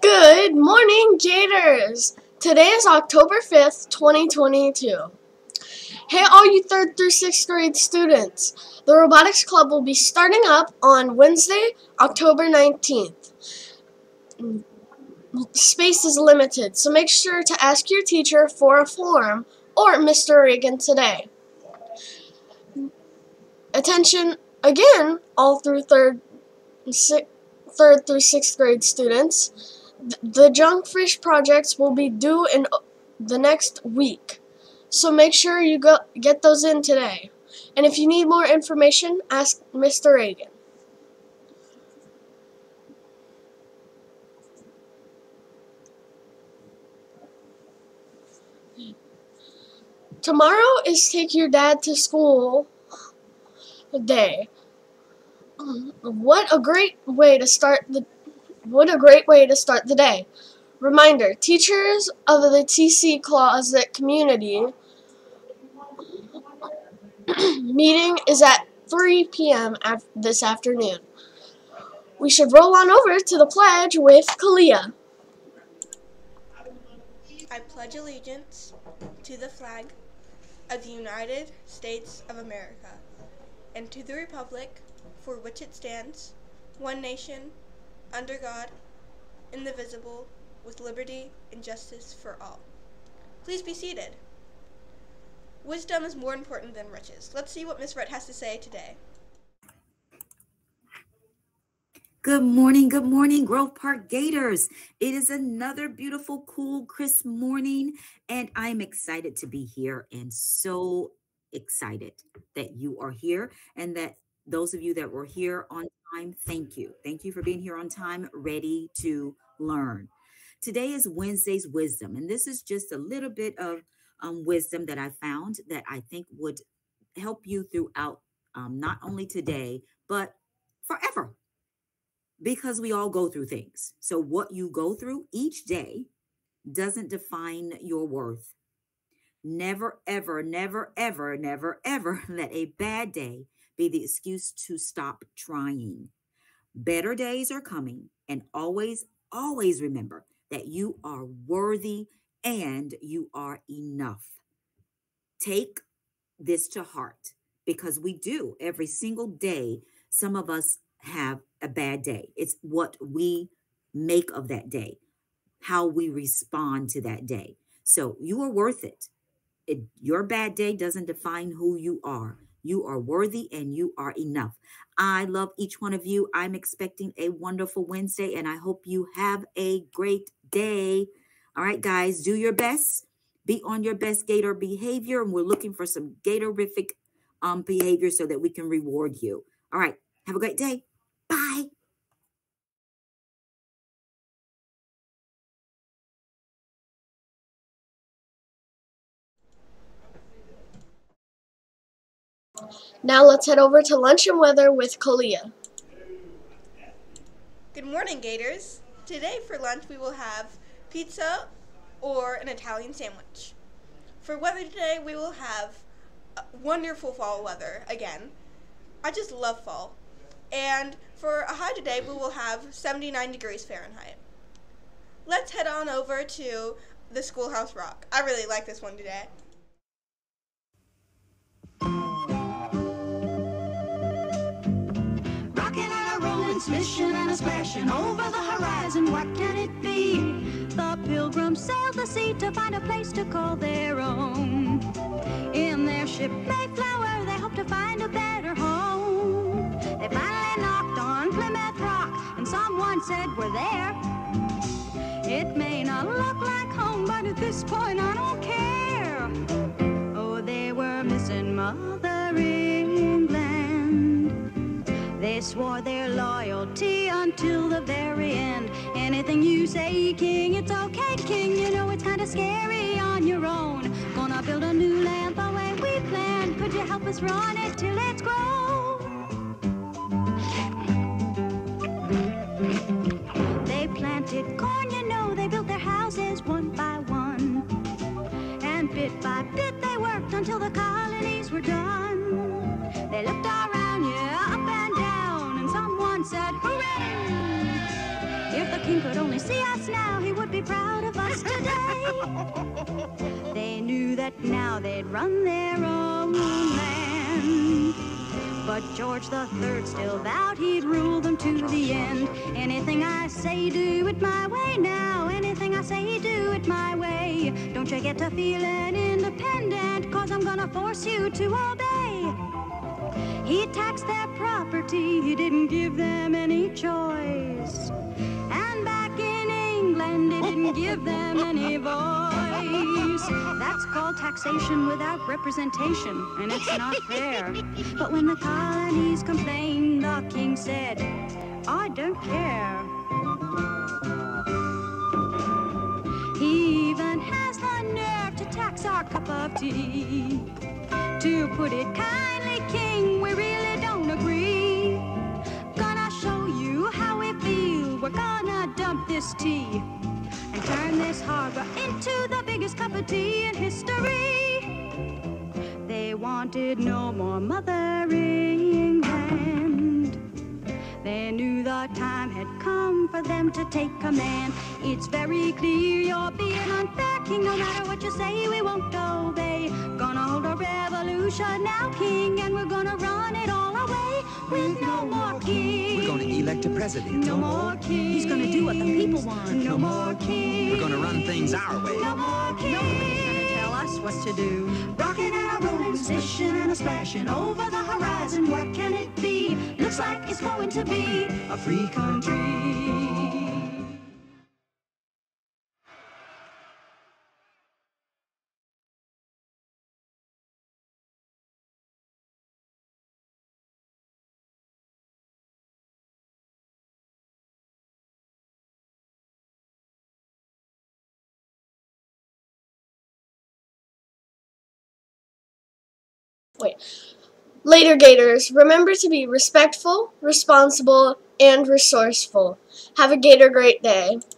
Good morning, Gators! Today is October 5th, 2022. Hey, all you 3rd through 6th grade students! The Robotics Club will be starting up on Wednesday, October 19th. Space is limited, so make sure to ask your teacher for a form or Mr. Reagan today. Attention again, all through 3rd through 6th grade students. The Junkfish projects will be due in the next week, so make sure you get those in today. And if you need more information, ask Mr. Reagan. Tomorrow is Take Your Dad to School Day. What a great way to start the day. Reminder, teachers of the TC Closet community meeting is at 3 p.m. this afternoon. We should roll on over to the pledge with Kalia. I pledge allegiance to the flag of the United States of America and to the republic for which it stands, one nation, under God, indivisible, with liberty and justice for all. Please be seated. Wisdom is more important than riches. Let's see what Miss Rhett has to say today. Good morning, Grove Park Gators. It is another beautiful, cool, crisp morning, and I'm excited to be here and so excited that you are here and that those of you that were here on time, thank you. Thank you for being here on time, ready to learn. Today is Wednesday's Wisdom, and this is just a little bit of wisdom that I found that I think would help you throughout not only today, but forever. Because we all go through things. So what you go through each day doesn't define your worth. Never, ever, never, ever, never, ever let a bad day be the excuse to stop trying. Better days are coming, and always, always remember that you are worthy and you are enough. Take this to heart because we do every single day. Some of us have a bad day. It's what we make of that day, how we respond to that day. So you are worth it. Your bad day doesn't define who you are. You are worthy and you are enough. I love each one of you. I'm expecting a wonderful Wednesday and I hope you have a great day. All right, guys, do your best. Be on your best Gator behavior. And we're looking for some Gatorific behavior so that we can reward you. All right, have a great day. Bye. Now let's head over to lunch and weather with Kalia. Good morning, Gators. Today for lunch we will have pizza or an Italian sandwich. For weather today we will have wonderful fall weather again. I just love fall. And for a high today we will have 79 degrees Fahrenheit. Let's head on over to the Schoolhouse Rock. I really like this one today. Smishing and a splashing over the horizon, what can it be? The pilgrims sailed the sea to find a place to call their own. In their ship Mayflower, they hope to find a better home. They finally knocked on Plymouth Rock, and someone said, we're there. It may not look like home, but at this point I don't care. Oh, they were missing Mother England. They swore their loyalty until the very end. Anything you say, King, it's okay, King. You know it's kind of scary on your own. Gonna build a new land the way we planned. Could you help us run it till it's grown? They planted corn, you know. They built their houses one by one. And bit by bit they worked until the colonies were done. They looked around, yeah, up and down, and someone said, hooray! If the king could only see us now, he would be proud of us today. They knew that now they'd run their own land. But George III still vowed he'd rule them to the end. Anything I say, do it my way now. Anything I say, do it my way. Don't you get to feeling independent, 'cause I'm gonna force you to obey. He taxed their property, he didn't give them any choice. And back in England, he didn't give them any voice. That's called taxation without representation, and it's not fair. But when the colonies complained, the king said, I don't care. He even has the nerve to tax our cup of tea. To put it kindly, king, we really don't agree. Gonna show you how we feel. We're gonna dump this tea and turn this harbor into the biggest cup of tea in history. They wanted no more mothering England. They knew the time had come for them to take command. It's very clear you're being unfair, king. No matter what you say, we won't obey. Gonna hold a revolution now, king, and we're gonna run it all away with no more king. We're gonna elect a president. No more king. He's gonna do what the people want. No more king. We're gonna run things our way. No more king. Nobody's gonna tell us what to do. Rocking and a rolling, splishing and a splashing over the horizon. What can it be? Looks like it's going to be A free country. Later, Gators, remember to be respectful, responsible, and resourceful. Have a Gator great day.